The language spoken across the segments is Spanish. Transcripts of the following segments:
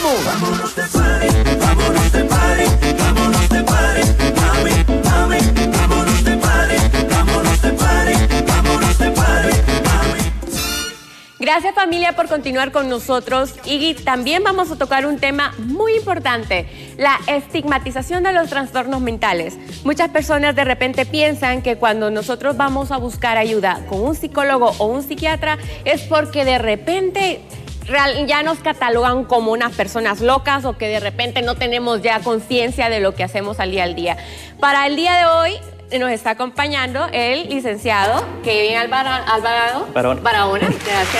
vamos. Vámonos de party, vámonos de party, vámonos de party, mami, mami, vámonos de party, vámonos de party, vámonos de party, mami. Gracias, familia, por continuar con nosotros, y también vamos a tocar un tema muy importante: la estigmatización de los trastornos mentales. Muchas personas de repente piensan que cuando nosotros vamos a buscar ayuda con un psicólogo o un psiquiatra es porque de repente ya nos catalogan como unas personas locas, o que de repente no tenemos ya conciencia de lo que hacemos al día. Para el día de hoy nos está acompañando el licenciado Kevin Alvarado Barahona, gracias,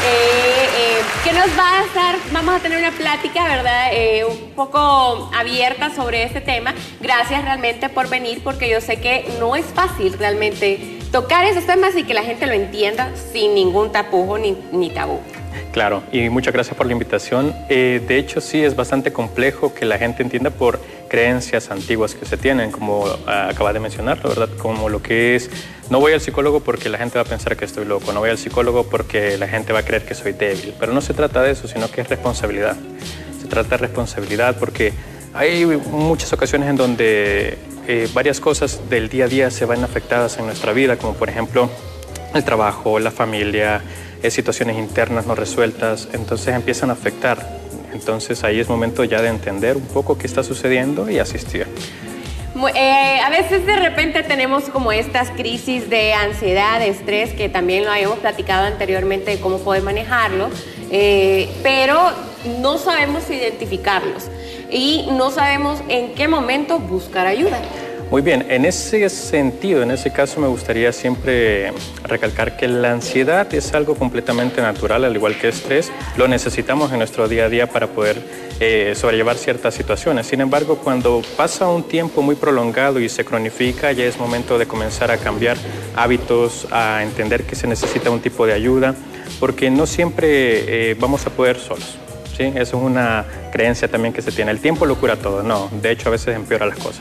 que nos va a estar, vamos a tener una plática, ¿verdad? Un poco abierta sobre este tema. Gracias realmente por venir, porque yo sé que no es fácil realmente tocar esos temas y que la gente lo entienda sin ningún tapujo ni tabú. Claro, y muchas gracias por la invitación. De hecho, sí, es bastante complejo que la gente entienda por creencias antiguas que se tienen, como acaba de mencionar, la verdad, como lo que es: no voy al psicólogo porque la gente va a pensar que estoy loco, no voy al psicólogo porque la gente va a creer que soy débil. Pero no se trata de eso, sino que es responsabilidad. Se trata de responsabilidad porque hay muchas ocasiones en donde varias cosas del día a día se van afectadas en nuestra vida, como por ejemplo el trabajo, la familia, situaciones internas no resueltas, entonces empiezan a afectar. Entonces ahí es momento ya de entender un poco qué está sucediendo y asistir. A veces de repente tenemos como estas crisis de ansiedad, de estrés, que también lo habíamos platicado anteriormente de cómo poder manejarlo, pero no sabemos identificarlos y no sabemos en qué momento buscar ayuda. Muy bien, en ese sentido, en ese caso me gustaría siempre recalcar que la ansiedad es algo completamente natural, al igual que el estrés. Lo necesitamos en nuestro día a día para poder sobrellevar ciertas situaciones. Sin embargo, cuando pasa un tiempo muy prolongado y se cronifica, ya es momento de comenzar a cambiar hábitos, a entender que se necesita un tipo de ayuda, porque no siempre vamos a poder solos. ¿Sí? Eso es una creencia también que se tiene. El tiempo lo cura todo. No, de hecho a veces empeora las cosas.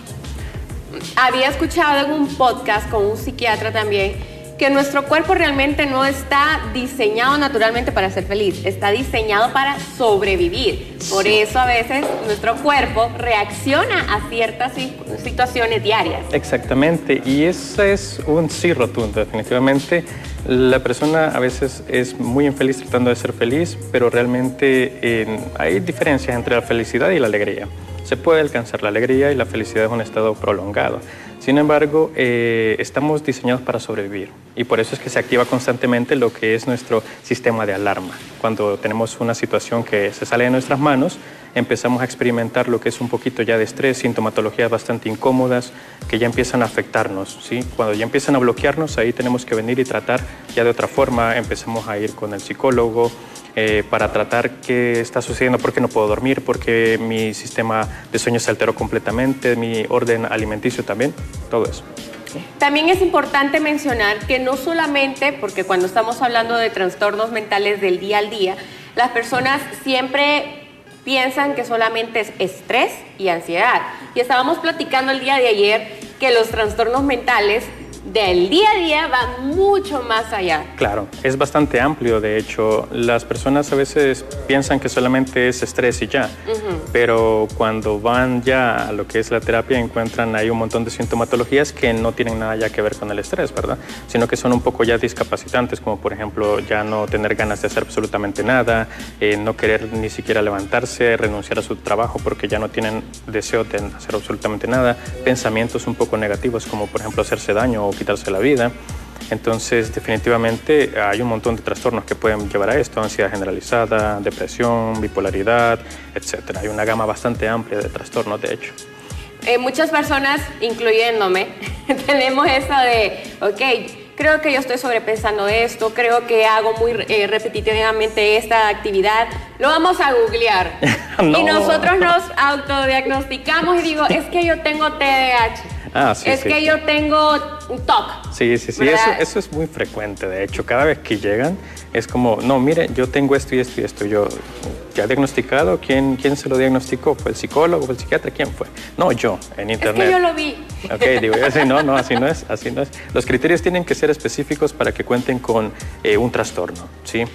Había escuchado en un podcast con un psiquiatra también que nuestro cuerpo realmente no está diseñado naturalmente para ser feliz, está diseñado para sobrevivir. Por eso a veces nuestro cuerpo reacciona a ciertas situaciones diarias. Exactamente, y ese es un sí rotundo, definitivamente. La persona a veces es muy infeliz tratando de ser feliz, pero realmente hay diferencias entre la felicidad y la alegría. Se puede alcanzar la alegría y la felicidad es un estado prolongado. Sin embargo, estamos diseñados para sobrevivir, y por eso es que se activa constantemente lo que es nuestro sistema de alarma. Cuando tenemos una situación que se sale de nuestras manos, empezamos a experimentar lo que es un poquito ya de estrés, sintomatologías bastante incómodas que ya empiezan a afectarnos, ¿sí? Cuando ya empiezan a bloquearnos, ahí tenemos que venir y tratar ya de otra forma. Empezamos a ir con el psicólogo para tratar qué está sucediendo, por qué no puedo dormir, porque mi sistema de sueño se alteró completamente, mi orden alimenticio también, todo eso. También es importante mencionar que no solamente, porque cuando estamos hablando de trastornos mentales del día al día, las personas siempre piensan que solamente es estrés y ansiedad. Y estábamos platicando el día de ayer que los trastornos mentales del día a día van mucho más allá. Claro, es bastante amplio. De hecho, las personas a veces piensan que solamente es estrés y ya, pero cuando van ya a lo que es la terapia encuentran ahí un montón de sintomatologías que no tienen nada ya que ver con el estrés, ¿verdad? Sino que son un poco ya discapacitantes, como por ejemplo ya no tener ganas de hacer absolutamente nada, no querer ni siquiera levantarse, renunciar a su trabajo porque ya no tienen deseo de hacer absolutamente nada, pensamientos un poco negativos como por ejemplo hacerse daño o quitarse la vida. Entonces, definitivamente hay un montón de trastornos que pueden llevar a esto: ansiedad generalizada, depresión, bipolaridad, etc. Hay una gama bastante amplia de trastornos, de hecho. Muchas personas, incluyéndome, tenemos eso de, ok, creo que yo estoy sobrepensando esto, creo que hago muy repetitivamente esta actividad, lo vamos a googlear. No. Y nosotros nos autodiagnosticamos y digo, es que yo tengo TDAH. Que yo tengo TOC. Sí, eso es muy frecuente. De hecho, cada vez que llegan es como, no, mire, yo tengo esto y esto y esto. Yo, ¿ya diagnosticado? ¿Quién se lo diagnosticó? ¿Fue el psicólogo? ¿Fue el psiquiatra? ¿Quién fue? No, yo, en internet. Es que yo lo vi. Ok, digo, así no es. Los criterios tienen que ser específicos para que cuenten con un trastorno, ¿sí?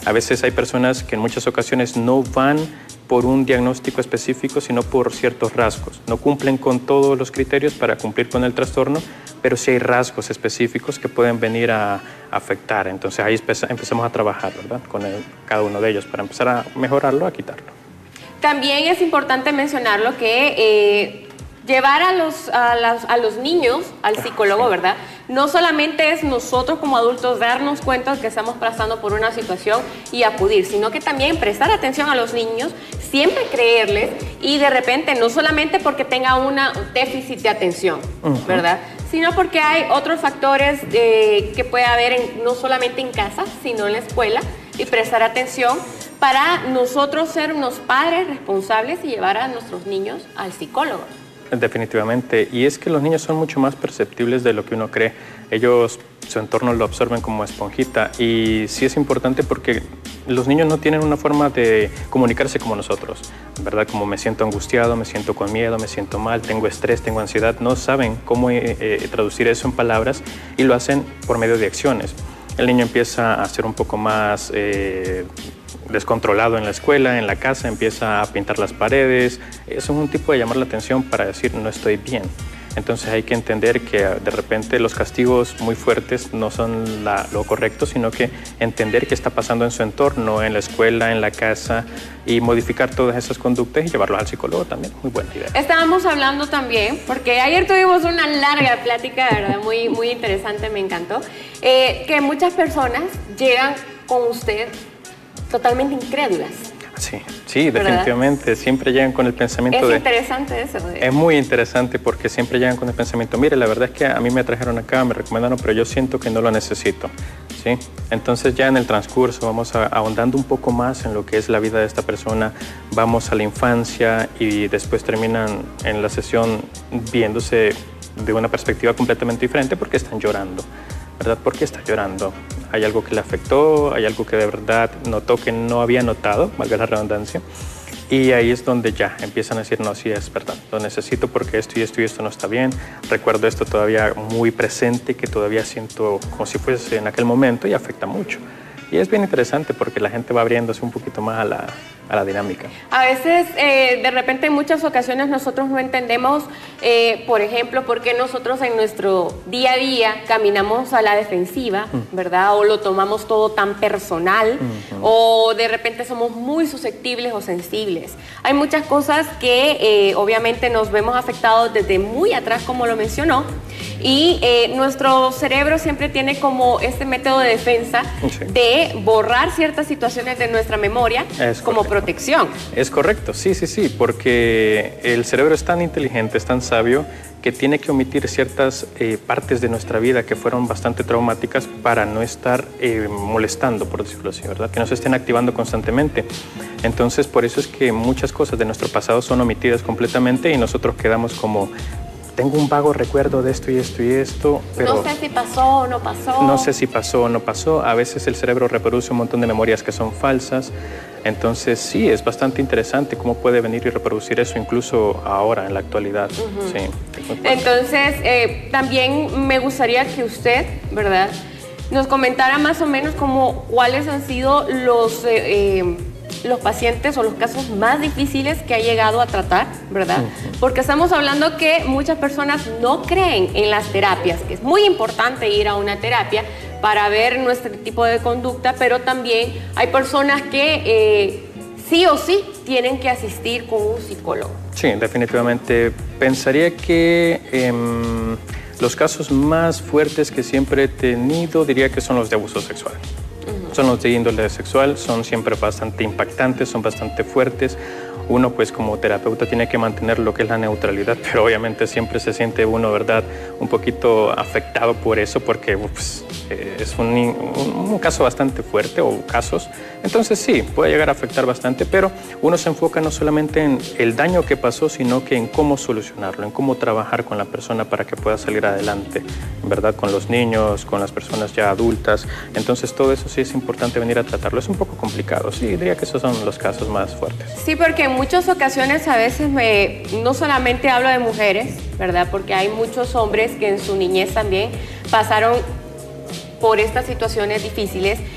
A veces hay personas que en muchas ocasiones no van por un diagnóstico específico, sino por ciertos rasgos. No cumplen con todos los criterios para cumplir con el trastorno, pero sí hay rasgos específicos que pueden venir a afectar. Entonces ahí empezamos a trabajar, ¿verdad?, con cada uno de ellos para empezar a mejorarlo, a quitarlo. También es importante mencionarlo que llevar a los niños al psicólogo, sí, ¿verdad? No solamente es nosotros como adultos darnos cuenta de que estamos pasando por una situación y acudir, sino que también prestar atención a los niños, siempre creerles y de repente no solamente porque tenga un déficit de atención, ¿verdad? Sino porque hay otros factores que puede haber no solamente en casa, sino en la escuela, y prestar atención para nosotros ser unos padres responsables y llevar a nuestros niños al psicólogo. Definitivamente, y es que los niños son mucho más perceptibles de lo que uno cree. Ellos, su entorno lo absorben como esponjita, y sí es importante porque los niños no tienen una forma de comunicarse como nosotros, ¿verdad? Como me siento angustiado, me siento con miedo, me siento mal, tengo estrés, tengo ansiedad. No saben cómo traducir eso en palabras y lo hacen por medio de acciones. El niño empieza a ser un poco más descontrolado en la escuela, en la casa, empieza a pintar las paredes. Eso es un tipo de llamar la atención para decir no estoy bien. Entonces hay que entender que de repente los castigos muy fuertes no son lo correcto, sino que entender qué está pasando en su entorno, en la escuela, en la casa, y modificar todas esas conductas y llevarlos al psicólogo también. Muy buena idea. Estábamos hablando también, porque ayer tuvimos una larga plática, de verdad, muy, muy interesante, me encantó, que muchas personas llegan con usted totalmente incrédulas. Sí, sí, definitivamente. Siempre llegan con el pensamiento Es interesante eso. Es muy interesante porque siempre llegan con el pensamiento, mire, la verdad es que a mí me trajeron acá, me recomendaron, pero yo siento que no lo necesito, ¿sí? Entonces ya en el transcurso vamos ahondando un poco más en lo que es la vida de esta persona, vamos a la infancia y después terminan en la sesión viéndose de una perspectiva completamente diferente porque están llorando, ¿verdad? ¿Por qué está llorando? ¿Hay algo que le afectó? ¿Hay algo que de verdad notó que no había notado? Valga la redundancia. Y ahí es donde ya empiezan a decir, no, sí es verdad, lo necesito porque esto y esto y esto no está bien. Recuerdo esto todavía muy presente, que todavía siento como si fuese en aquel momento y afecta mucho. Y es bien interesante porque la gente va abriéndose un poquito más a la dinámica. A veces, de repente, en muchas ocasiones nosotros no entendemos, por ejemplo, por qué nosotros en nuestro día a día caminamos a la defensiva, ¿verdad? O lo tomamos todo tan personal, o de repente somos muy susceptibles o sensibles. Hay muchas cosas que obviamente nos vemos afectados desde muy atrás, como lo mencionó, y nuestro cerebro siempre tiene como este método de defensa de borrar ciertas situaciones de nuestra memoria como protección. Es correcto, sí, porque el cerebro es tan inteligente, es tan sabio, que tiene que omitir ciertas partes de nuestra vida que fueron bastante traumáticas para no estar molestando, por decirlo así, ¿verdad? Que no se estén activando constantemente. Entonces, por eso es que muchas cosas de nuestro pasado son omitidas completamente y nosotros quedamos como... Tengo un vago recuerdo de esto y esto y esto, pero... No sé si pasó o no pasó. No sé si pasó o no pasó. A veces el cerebro reproduce un montón de memorias que son falsas. Entonces, sí, es bastante interesante cómo puede venir y reproducir eso incluso ahora, en la actualidad. Sí, entonces, también me gustaría que usted, ¿verdad?, nos comentara más o menos como cuáles han sido los pacientes o los casos más difíciles que ha llegado a tratar, ¿verdad? Porque estamos hablando que muchas personas no creen en las terapias, que es muy importante ir a una terapia para ver nuestro tipo de conducta, pero también hay personas que sí o sí tienen que asistir con un psicólogo. Sí, definitivamente. Pensaría que los casos más fuertes que siempre he tenido, diría que son los de abuso sexual. Son los de índole sexual, son siempre bastante impactantes, son bastante fuertes. Uno, pues, como terapeuta tiene que mantener lo que es la neutralidad, pero obviamente siempre se siente uno, ¿verdad?, un poquito afectado por eso, porque pues, es un caso bastante fuerte, o casos. Entonces sí, puede llegar a afectar bastante, pero uno se enfoca no solamente en el daño que pasó, sino que en cómo solucionarlo, en cómo trabajar con la persona para que pueda salir adelante, ¿verdad?, con los niños, con las personas ya adultas. Entonces todo eso sí es importante venir a tratarlo. Es un poco complicado, sí, diría que esos son los casos más fuertes. Sí, porque en muchas ocasiones a veces no solamente hablo de mujeres, ¿verdad?, porque hay muchos hombres que en su niñez también pasaron por estas situaciones difíciles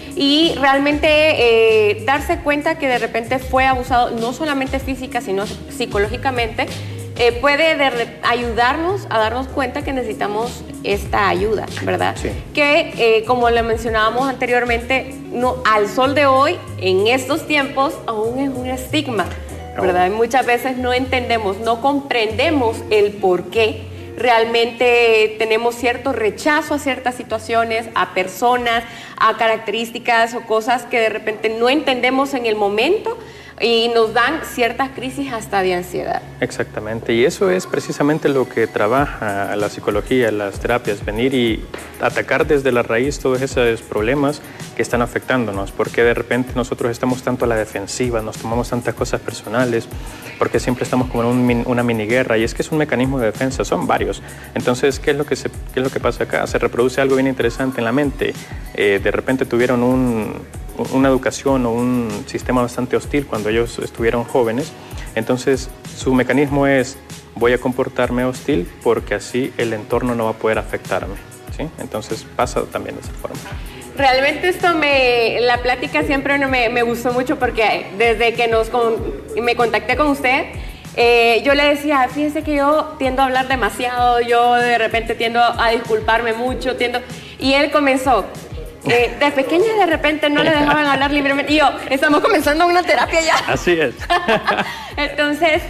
y realmente darse cuenta que de repente fue abusado, no solamente física, sino psicológicamente, puede ayudarnos a darnos cuenta que necesitamos esta ayuda, ¿verdad? Sí. Que, como le mencionábamos anteriormente, no, al sol de hoy, en estos tiempos, aún es un estigma, ¿verdad? Y muchas veces no entendemos, no comprendemos el por qué realmente tenemos cierto rechazo a ciertas situaciones, a personas, a características o cosas que de repente no entendemos en el momento y nos dan ciertas crisis hasta de ansiedad. Exactamente, y eso es precisamente lo que trabaja la psicología, las terapias, venir y atacar desde la raíz todos esos problemas que están afectándonos, porque de repente nosotros estamos tanto a la defensiva, nos tomamos tantas cosas personales, porque siempre estamos como en una mini guerra, y es que es un mecanismo de defensa, son varios. Entonces, ¿qué es lo que pasa acá? Se reproduce algo bien interesante en la mente. De repente tuvieron una educación o un sistema bastante hostil cuando ellos estuvieron jóvenes, entonces su mecanismo es: voy a comportarme hostil porque así el entorno no va a poder afectarme, ¿sí? Entonces pasa también de esa forma. Realmente la plática siempre me gustó mucho porque desde que me contacté con usted, yo le decía, fíjese que yo tiendo a hablar demasiado, yo de repente tiendo a disculparme mucho, y él comenzó. De pequeña de repente no le dejaban hablar libremente y yo, estamos comenzando una terapia ya. Así es. Entonces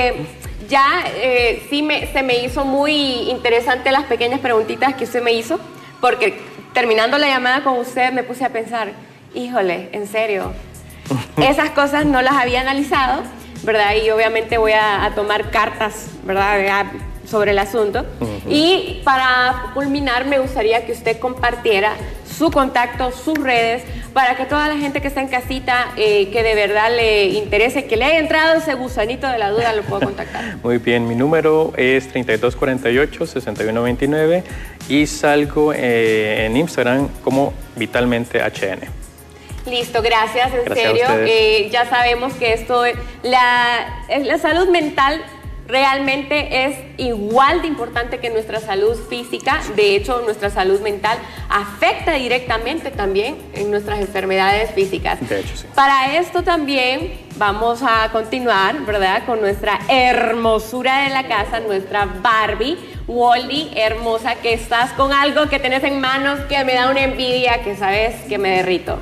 se me hizo muy interesante las pequeñas preguntitas que usted me hizo, porque terminando la llamada con usted me puse a pensar, híjole, en serio, esas cosas no las había analizado, ¿verdad? Y obviamente voy a tomar cartas, ¿verdad?, sobre el asunto. Y para culminar me gustaría que usted compartiera su contacto, sus redes, para que toda la gente que está en casita, que de verdad le interese, que le haya entrado ese gusanito de la duda, lo puedo contactar. Muy bien, mi número es 3248-6129 y salgo en Instagram como Vitalmente HN. Listo, gracias, en Gracias serio. a ustedes. Ya sabemos que la salud mental realmente es igual de importante que nuestra salud física. De hecho, nuestra salud mental afecta directamente también en nuestras enfermedades físicas. De hecho, sí. Para esto también vamos a continuar, ¿verdad?, con nuestra hermosura de la casa, nuestra Barbie. Wally, hermosa, que estás con algo que tenés en manos que me da una envidia, que sabes que me derrito.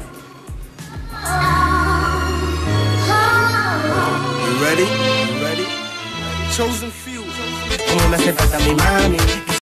You ready? Chosen few. Como me hace falta mi mami.